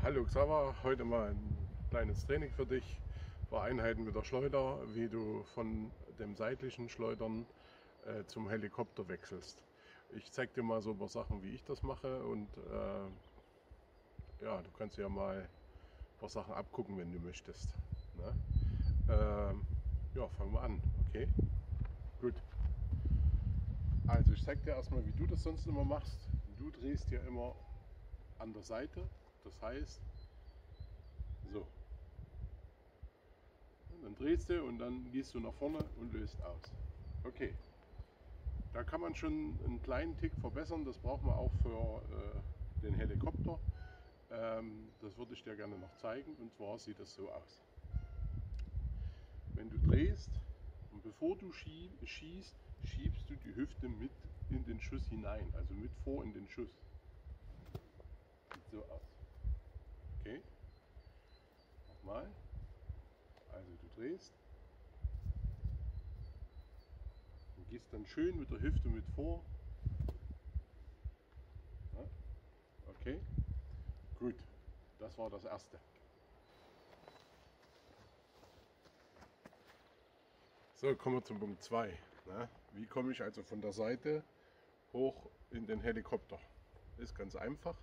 Hallo Xaver, heute mal ein kleines Training für dich. Für Einheiten mit der Schleuder, wie du von dem seitlichen Schleudern zum Helikopter wechselst. Ich zeige dir mal so ein paar Sachen, wie ich das mache und ja, du kannst ja mal ein paar Sachen abgucken, wenn du möchtest. Ne? Ja, fangen wir an, okay? Gut. Also ich zeige dir erstmal, wie du das sonst immer machst. Du drehst dir immer an der Seite, das heißt so. Dann drehst du und dann gehst du nach vorne und löst aus. Okay, da kann man schon einen kleinen Tick verbessern, das braucht man auch für den Helikopter. Das würde ich dir gerne noch zeigen, und zwar sieht das so aus. Wenn du drehst und bevor du schießt, schiebst du die Hüfte mit in den Schuss hinein, also mit vor in den Schuss. Sieht so aus. Okay, nochmal. Also du drehst und gehst dann schön mit der Hüfte mit vor. Ja, okay, gut, das war das erste. So, kommen wir zum Punkt 2. Wie komme ich also von der Seite hoch in den Helikopter? Ist ganz einfach.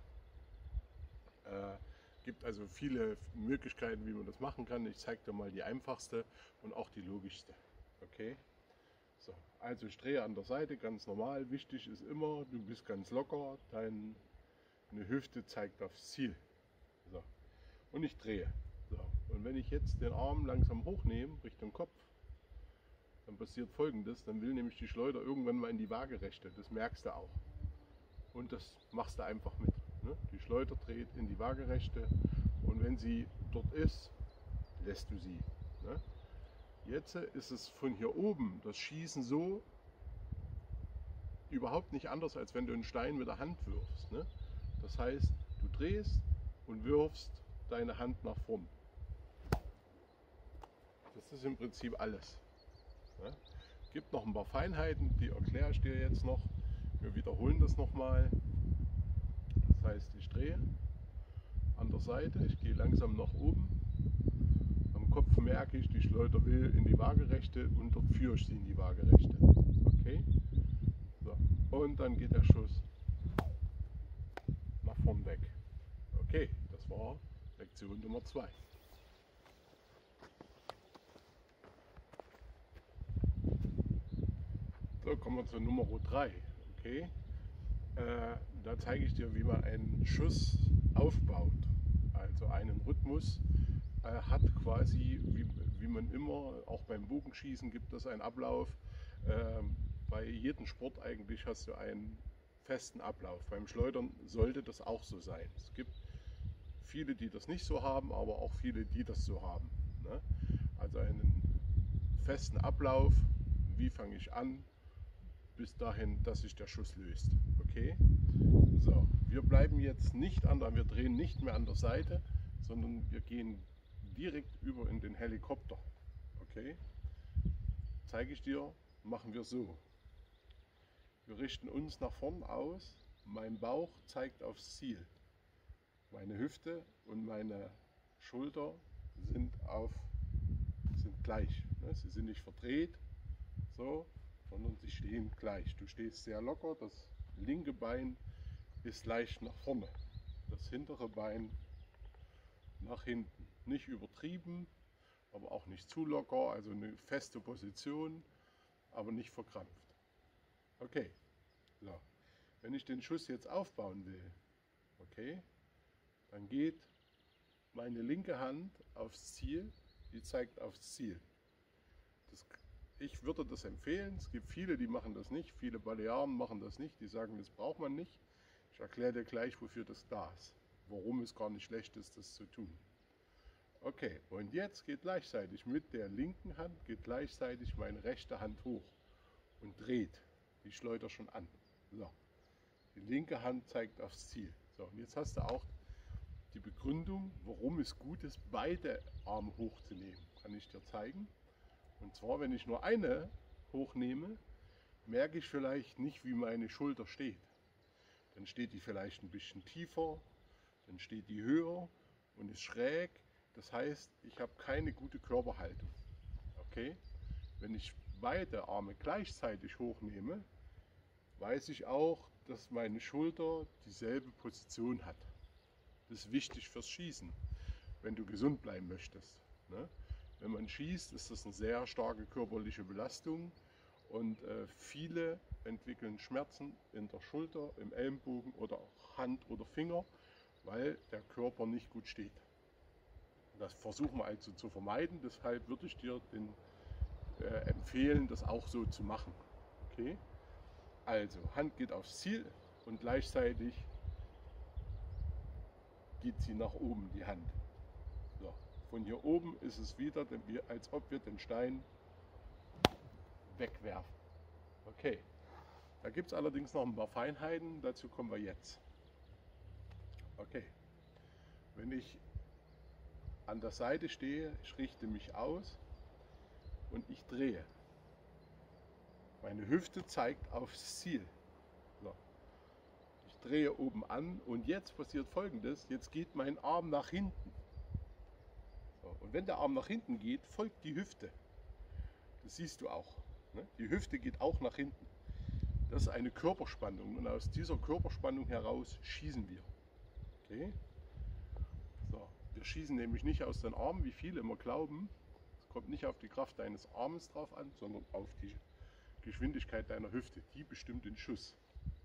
Gibt also viele Möglichkeiten, wie man das machen kann. Ich zeige dir mal die einfachste und auch die logischste. Okay? So, also ich drehe an der Seite ganz normal. Wichtig ist immer, du bist ganz locker, deine Hüfte zeigt aufs Ziel. So. Und ich drehe. So. Und wenn ich jetzt den Arm langsam hochnehme, Richtung Kopf, dann passiert Folgendes, dann will nämlich die Schleuder irgendwann mal in die Waagerechte, das merkst du auch. Und das machst du einfach mit. Ne? Die Schleuder dreht in die Waagerechte und wenn sie dort ist, lässt du sie. Ne? Jetzt ist es von hier oben, das Schießen so, überhaupt nicht anders, als wenn du einen Stein mit der Hand wirfst. Ne? Das heißt, du drehst und wirfst deine Hand nach vorn. Das ist im Prinzip alles. Ne? Gibt noch ein paar Feinheiten, die erkläre ich dir jetzt noch. Wir wiederholen das nochmal. Das heißt, ich drehe an der Seite, ich gehe langsam nach oben. Am Kopf merke ich, die Schleuder will in die Waagerechte und dort führe ich sie in die Waagerechte. Okay? So. Und dann geht der Schuss nach vorn weg. Okay, das war Lektion Nummer 2. So, kommen wir zur Nummer 3. Okay? Da zeige ich dir, wie man einen Schuss aufbaut. Also einen Rhythmus hat quasi, wie man immer, auch beim Bogenschießen gibt es einen Ablauf. Bei jedem Sport eigentlich hast du einen festen Ablauf. Beim Schleudern sollte das auch so sein. Es gibt viele, die das nicht so haben, aber auch viele, die das so haben. Ne? Also einen festen Ablauf, wie fange ich an, bis dahin, dass sich der Schuss löst. Okay? So, wir bleiben jetzt nicht wir drehen nicht mehr an der Seite, sondern wir gehen direkt über in den Helikopter. Okay? Zeige ich dir, machen wir so. Wir richten uns nach vorn aus, mein Bauch zeigt aufs Ziel. Meine Hüfte und meine Schulter sind gleich. Sie sind nicht verdreht, so, sondern sie stehen gleich. Du stehst sehr locker, das linke Bein ist leicht nach vorne, das hintere Bein nach hinten. Nicht übertrieben, aber auch nicht zu locker, also eine feste Position, aber nicht verkrampft. Okay, so. Wenn ich den Schuss jetzt aufbauen will, okay, dann geht meine linke Hand aufs Ziel, die zeigt aufs Ziel. Ich würde das empfehlen, es gibt viele, die machen das nicht, viele Balearen machen das nicht, die sagen, das braucht man nicht. Ich erkläre dir gleich, wofür das da ist, warum es gar nicht schlecht ist, das zu tun. Okay, und jetzt geht gleichzeitig mit der linken Hand, geht gleichzeitig meine rechte Hand hoch und dreht die Schleuder schon an. So, die linke Hand zeigt aufs Ziel. So, und jetzt hast du auch die Begründung, warum es gut ist, beide Arme hochzunehmen, kann ich dir zeigen. Und zwar, wenn ich nur eine hochnehme, merke ich vielleicht nicht, wie meine Schulter steht. Dann steht die vielleicht ein bisschen tiefer, dann steht die höher und ist schräg. Das heißt, ich habe keine gute Körperhaltung. Okay? Wenn ich beide Arme gleichzeitig hochnehme, weiß ich auch, dass meine Schulter dieselbe Position hat. Das ist wichtig fürs Schießen, wenn du gesund bleiben möchtest. Ne? Wenn man schießt, ist das eine sehr starke körperliche Belastung und viele entwickeln Schmerzen in der Schulter, im Ellenbogen oder auch Hand oder Finger, weil der Körper nicht gut steht. Das versuchen wir also zu vermeiden, deshalb würde ich dir empfehlen, das auch so zu machen. Okay? Also, Hand geht aufs Ziel und gleichzeitig geht sie nach oben, die Hand. So. Von hier oben ist es wieder, als ob wir den Stein wegwerfen. Okay. Da gibt es allerdings noch ein paar Feinheiten, dazu kommen wir jetzt. Okay. Wenn ich an der Seite stehe, ich richte mich aus und ich drehe. Meine Hüfte zeigt aufs Ziel. So. Ich drehe oben an und jetzt passiert Folgendes. Jetzt geht mein Arm nach hinten. So. Und wenn der Arm nach hinten geht, folgt die Hüfte. Das siehst du auch. Ne? Die Hüfte geht auch nach hinten. Das ist eine Körperspannung und aus dieser Körperspannung heraus schießen wir. Okay? So. Wir schießen nämlich nicht aus den Armen, wie viele immer glauben. Es kommt nicht auf die Kraft deines Armes drauf an, sondern auf die Geschwindigkeit deiner Hüfte. Die bestimmt den Schuss.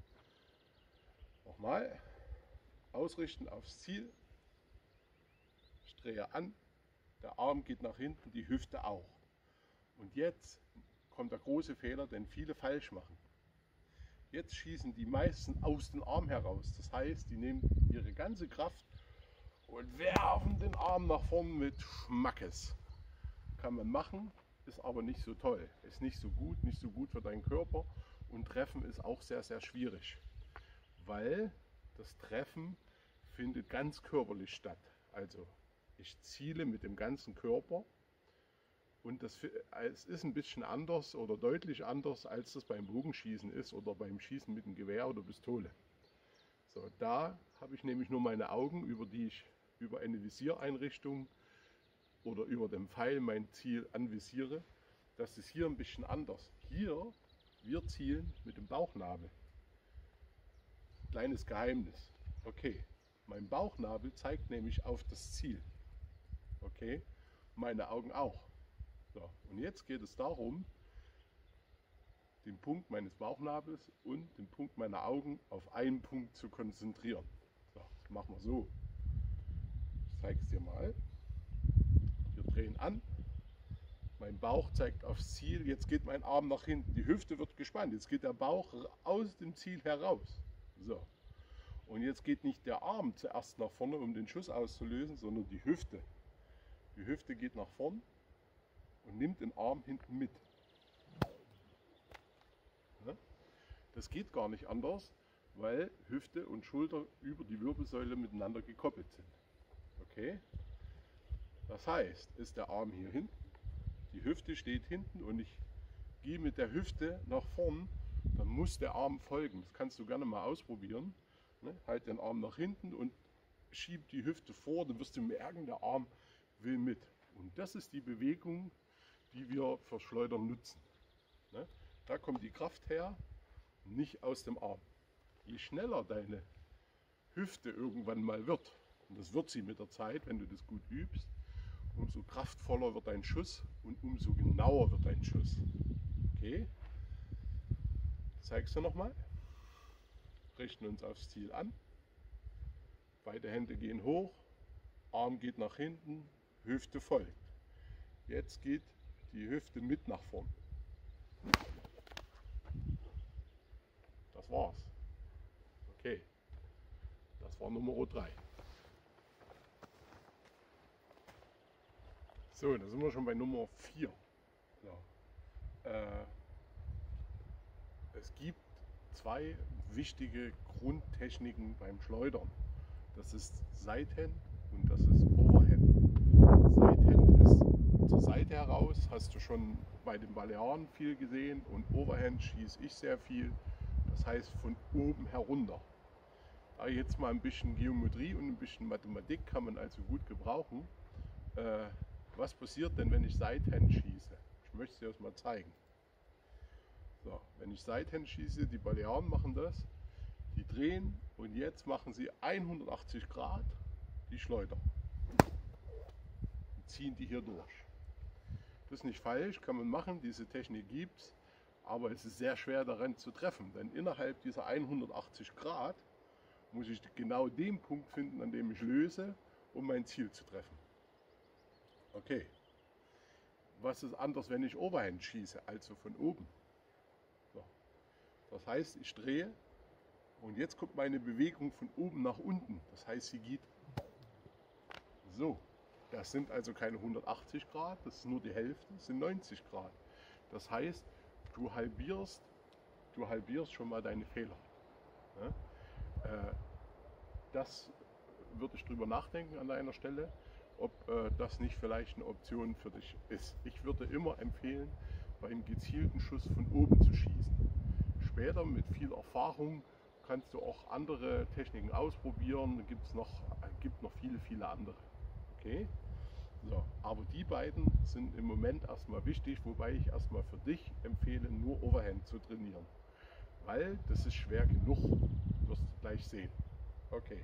Nochmal. Ausrichten aufs Ziel. Ich drehe an. Der Arm geht nach hinten, die Hüfte auch. Und jetzt kommt der große Fehler, den viele falsch machen. Jetzt schießen die meisten aus dem Arm heraus. Das heißt, die nehmen ihre ganze Kraft und werfen den Arm nach vorn mit Schmackes. Kann man machen, ist aber nicht so toll. Ist nicht so gut für deinen Körper und Treffen ist auch sehr, sehr schwierig. Weil das Treffen findet ganz körperlich statt. Also ich ziele mit dem ganzen Körper und es ist ein bisschen anders oder deutlich anders, als das beim Bogenschießen ist oder beim Schießen mit einem Gewehr oder Pistole. So, da habe ich nämlich nur meine Augen, über die ich über eine Visiereinrichtung oder über dem Pfeil mein Ziel anvisiere. Das ist hier ein bisschen anders. Hier, wir zielen mit dem Bauchnabel. Kleines Geheimnis. Okay, mein Bauchnabel zeigt nämlich auf das Ziel. Okay, meine Augen auch. So, und jetzt geht es darum, den Punkt meines Bauchnabels und den Punkt meiner Augen auf einen Punkt zu konzentrieren. So, das machen wir so. Ich zeige es dir mal. Wir drehen an. Mein Bauch zeigt aufs Ziel. Jetzt geht mein Arm nach hinten. Die Hüfte wird gespannt. Jetzt geht der Bauch aus dem Ziel heraus. So. Und jetzt geht nicht der Arm zuerst nach vorne, um den Schuss auszulösen, sondern die Hüfte. Die Hüfte geht nach vorn und nimmt den Arm hinten mit. Das geht gar nicht anders, weil Hüfte und Schulter über die Wirbelsäule miteinander gekoppelt sind. Okay? Das heißt, ist der Arm hier hinten, die Hüfte steht hinten und ich gehe mit der Hüfte nach vorn, dann muss der Arm folgen. Das kannst du gerne mal ausprobieren. Ne? Halt den Arm nach hinten und schieb die Hüfte vor, dann wirst du merken, der Arm will mit. Und das ist die Bewegung, die wir für Schleudern nutzen. Ne? Da kommt die Kraft her, nicht aus dem Arm. Je schneller deine Hüfte irgendwann mal wird, und das wird sie mit der Zeit, wenn du das gut übst, umso kraftvoller wird dein Schuss und umso genauer wird dein Schuss. Okay? Zeigst du nochmal? Richten uns aufs Ziel an. Beide Hände gehen hoch, Arm geht nach hinten, Hüfte folgt. Jetzt geht die Hüfte mit nach vorn. Das war's. Okay, das war Nummer 3. So, da sind wir schon bei Nummer 4. So. Es gibt 2 wichtige Grundtechniken beim Schleudern. Das ist Sidehand und das ist Overhand. Sidehand ist zur Seite heraus, hast du schon bei den Balearen viel gesehen, und Overhand schieße ich sehr viel. Das heißt von oben herunter. Aber jetzt mal ein bisschen Geometrie und ein bisschen Mathematik kann man also gut gebrauchen. Was passiert denn, wenn ich Sidehand schieße? Ich möchte es dir das mal zeigen. So, wenn ich Sidehand schieße, die Balearen machen das, die drehen und jetzt machen sie 180 Grad die Schleuder. Und ziehen die hier durch. Das ist nicht falsch, kann man machen, diese Technik gibt es, aber es ist sehr schwer daran zu treffen, denn innerhalb dieser 180 Grad muss ich genau den Punkt finden, an dem ich löse, um mein Ziel zu treffen. Okay, was ist anders, wenn ich Overhand schieße, also von oben? So. Das heißt, ich drehe und jetzt kommt meine Bewegung von oben nach unten. Das heißt, sie geht so. Das sind also keine 180 Grad, das ist nur die Hälfte, das sind 90 Grad. Das heißt, du halbierst schon mal deine Fehler. Ja? Das würde ich drüber nachdenken an deiner Stelle, ob das nicht vielleicht eine Option für dich ist. Ich würde immer empfehlen, beim gezielten Schuss von oben zu schießen. Später mit viel Erfahrung kannst du auch andere Techniken ausprobieren. Es gibt noch viele andere. Okay? So, aber die beiden sind im Moment erstmal wichtig, wobei ich erstmal für dich empfehle, nur Overhand zu trainieren. Weil das ist schwer genug, wirst du gleich sehen. Okay.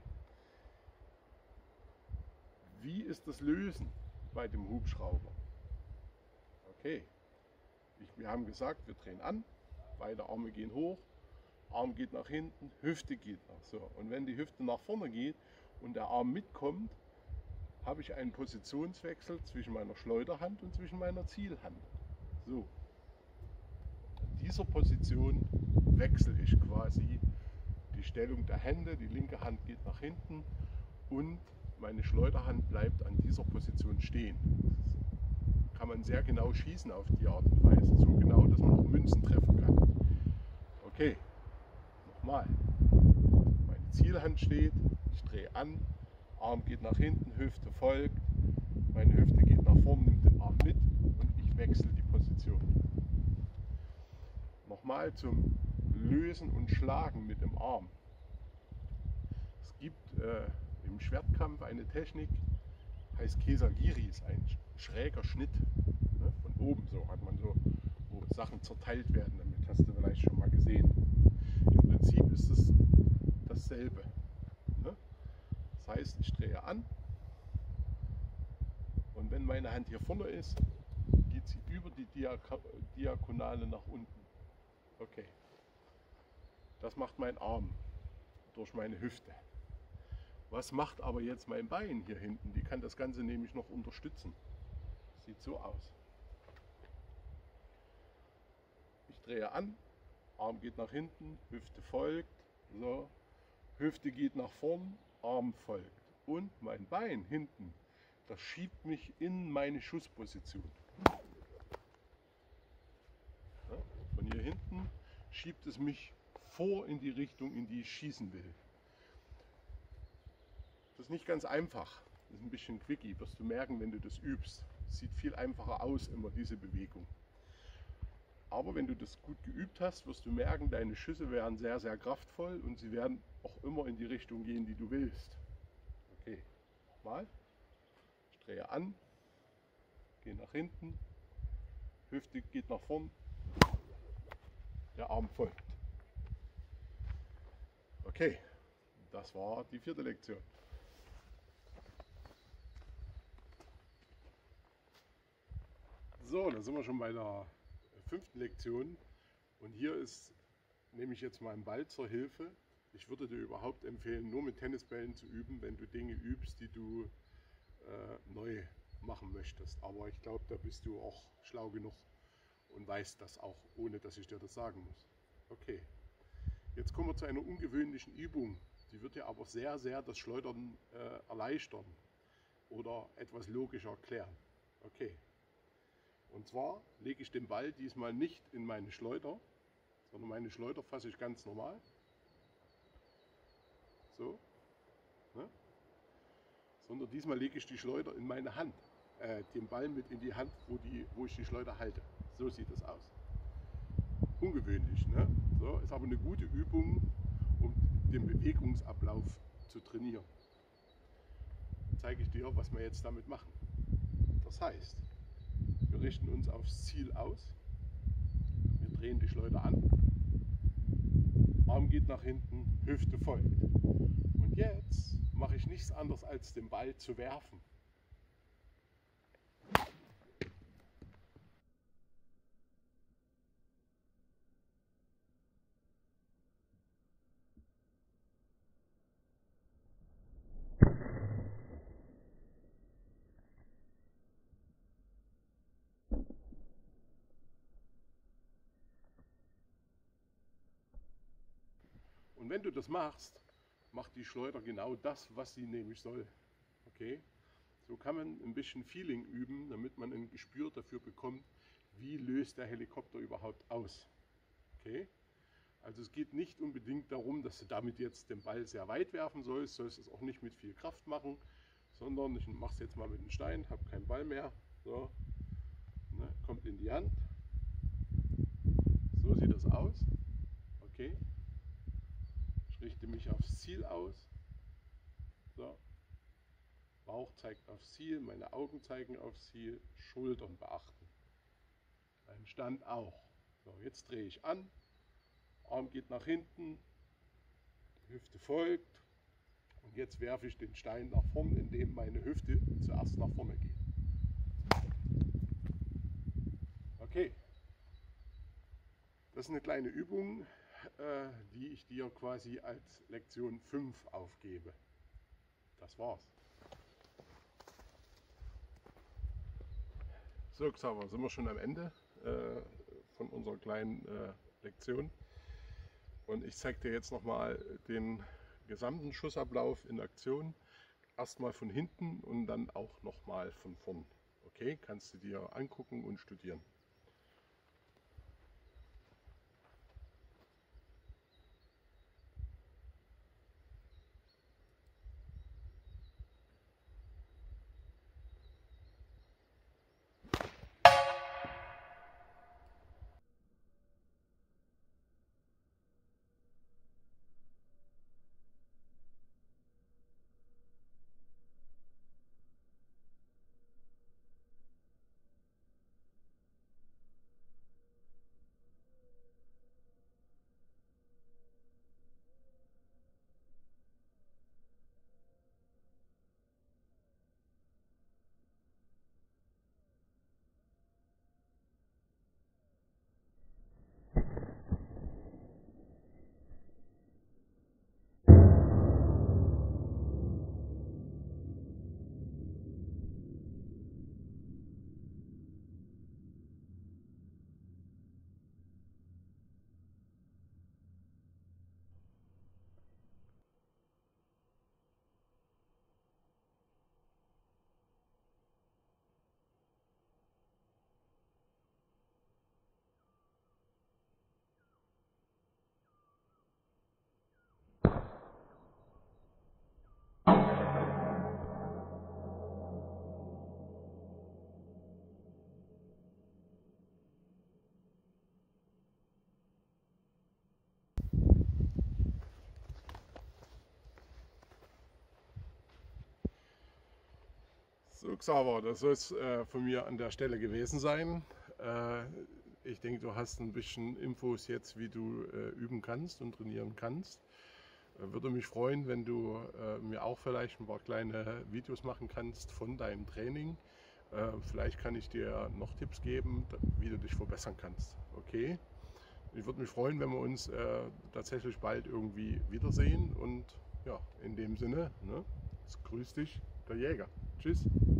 Wie ist das Lösen bei dem Hubschrauber? Okay. Wir haben gesagt, wir drehen an, beide Arme gehen hoch, Arm geht nach hinten, Hüfte geht nach so. Und wenn die Hüfte nach vorne geht und der Arm mitkommt, habe ich einen Positionswechsel zwischen meiner Schleuderhand und zwischen meiner Zielhand. So. In dieser Position wechsle ich quasi die Stellung der Hände, die linke Hand geht nach hinten und meine Schleuderhand bleibt an dieser Position stehen. Das kann man sehr genau schießen auf die Art und Weise, so genau, dass man auch Münzen treffen kann. Okay, nochmal. Meine Zielhand steht, ich drehe an, Arm geht nach hinten, Hüfte folgt, meine Hüfte geht nach vorn, nimmt den Arm mit und ich wechsle die Position. Nochmal zum Lösen und Schlagen mit dem Arm. Es gibt im Schwertkampf eine Technik, heißt Kesagiri, ist ein schräger Schnitt. Ne? Von oben so hat man so, wo Sachen zerteilt werden, damit hast du vielleicht schon mal gesehen. Im Prinzip ist es dasselbe. Ne? Das heißt, ich drehe an und wenn meine Hand hier vorne ist, geht sie über die Diagonale nach unten. Okay. Das macht mein Arm durch meine Hüfte. Was macht aber jetzt mein Bein hier hinten? Die kann das Ganze nämlich noch unterstützen. Sieht so aus. Ich drehe an, Arm geht nach hinten, Hüfte folgt, so. Hüfte geht nach vorn, Arm folgt. Und mein Bein hinten, das schiebt mich in meine Schussposition. Ja, von hier hinten schiebt es mich vor in die Richtung, in die ich schießen will. Das ist nicht ganz einfach. Das ist ein bisschen quickie, wirst du merken, wenn du das übst. Sieht viel einfacher aus, immer diese Bewegung. Aber wenn du das gut geübt hast, wirst du merken, deine Schüsse werden sehr, sehr kraftvoll und sie werden auch immer in die Richtung gehen, die du willst. Okay, nochmal. Ich drehe an, gehe nach hinten, Hüfte geht nach vorn, der Arm folgt. Okay, das war die 4. Lektion. So, dann sind wir schon bei der 5. Lektion und hier nehme ich jetzt mal einen Ball zur Hilfe. Ich würde dir überhaupt empfehlen, nur mit Tennisbällen zu üben, wenn du Dinge übst, die du neu machen möchtest. Aber ich glaube, da bist du auch schlau genug und weißt das auch, ohne dass ich dir das sagen muss. Okay, jetzt kommen wir zu einer ungewöhnlichen Übung. Die wird dir aber sehr, sehr das Schleudern erleichtern oder etwas logischer erklären. Okay. Und zwar lege ich den Ball diesmal nicht in meine Schleuder, sondern meine Schleuder fasse ich ganz normal. So. Ne? Sondern diesmal lege ich die Schleuder in meine Hand, den Ball mit in die Hand, wo ich die Schleuder halte. So sieht es aus. Ungewöhnlich, ne? So, ist aber eine gute Übung, um den Bewegungsablauf zu trainieren. Zeige ich dir, was wir jetzt damit machen. Das heißt, wir richten uns aufs Ziel aus, wir drehen die Schleuder an, Arm geht nach hinten, Hüfte folgt. Und jetzt mache ich nichts anderes als den Ball zu werfen. Und wenn du das machst, macht die Schleuder genau das, was sie nämlich soll. Okay? So kann man ein bisschen Feeling üben, damit man ein Gespür dafür bekommt, wie löst der Helikopter überhaupt aus. Okay? Also es geht nicht unbedingt darum, dass du damit jetzt den Ball sehr weit werfen sollst, es auch nicht mit viel Kraft machen, sondern ich mache es jetzt mal mit dem Stein, habe keinen Ball mehr. So, ne, kommt in die Hand. So sieht das aus. Okay. Ich richte mich aufs Ziel aus. So. Bauch zeigt aufs Ziel, meine Augen zeigen aufs Ziel, Schultern beachten. Ein Stand auch. So, jetzt drehe ich an, Arm geht nach hinten, Hüfte folgt und jetzt werfe ich den Stein nach vorn, indem meine Hüfte zuerst nach vorne geht. Okay, das ist eine kleine Übung, die ich dir quasi als Lektion 5 aufgebe. Das war's. So, Xaver, sind wir schon am Ende von unserer kleinen Lektion. Und ich zeige dir jetzt nochmal den gesamten Schussablauf in Aktion. Erstmal von hinten und dann auch nochmal von vorn. Okay, kannst du dir angucken und studieren. So, Xaver, das soll es von mir an der Stelle gewesen sein. Ich denke, du hast ein bisschen Infos jetzt, wie du üben kannst und trainieren kannst. Würde mich freuen, wenn du mir auch vielleicht ein paar kleine Videos machen kannst von deinem Training. Vielleicht kann ich dir noch Tipps geben, wie du dich verbessern kannst. Okay? Ich würde mich freuen, wenn wir uns tatsächlich bald irgendwie wiedersehen. Und ja, in dem Sinne, ne, grüß dich, der Jäger. Tschüss.